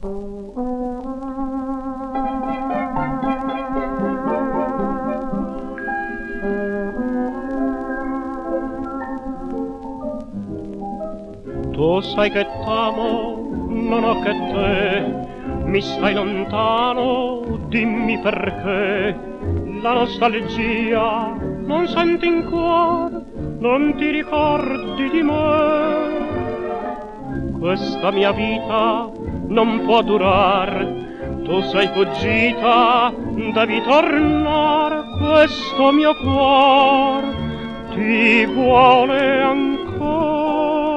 Tu sai che t'amo, non ho che te, mi stai lontano, dimmi perché. La nostalgia non senti in cuore, non ti ricordi di me. Questa mia vita non può durare, tu sei fuggita, devi tornare. Questo mio cuore ti vuole ancora.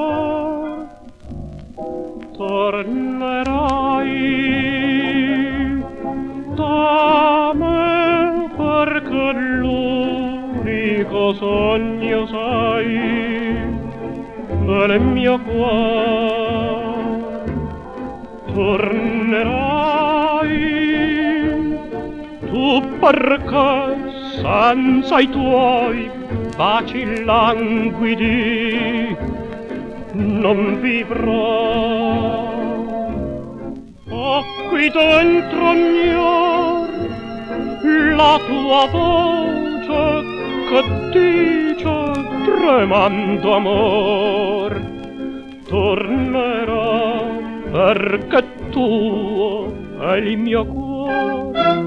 Tornerai da me perché l'unico sogno sei del mio cuore. Tornerai tu perché senza i tuoi baci languidi non vivrò. Ho qui dentro la tua voce che dice tremando amor. Tornerò perché tuo è il mio cuore.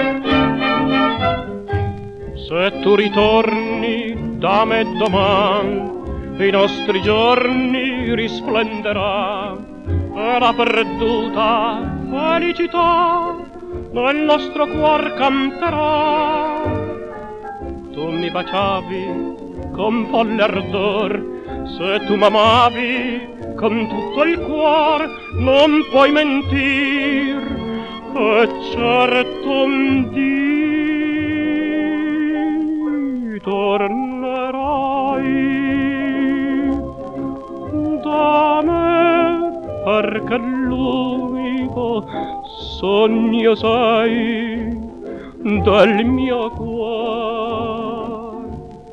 Se tu ritorni da me domani, i nostri giorni risplenderà e la perduta felicità nel nostro cuor canterà. Tu mi baciavi con folle ardor, se tu m'amavi con tutto il cuor, non puoi mentir, e certo un dì tornerai da me perché l'unico sogno sei del mio cuore.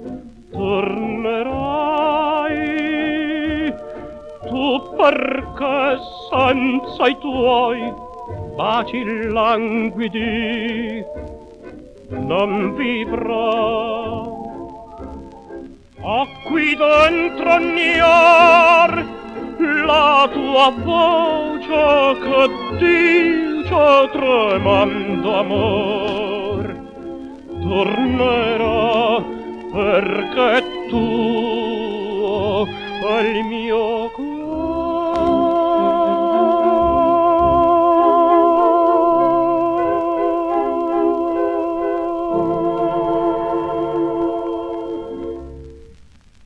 Tornerai tu perché senza i tuoi baci languidi non vivrò. Ho qui dentro la tua voce che dice tremando amor. Tornerò perché tuo è il mio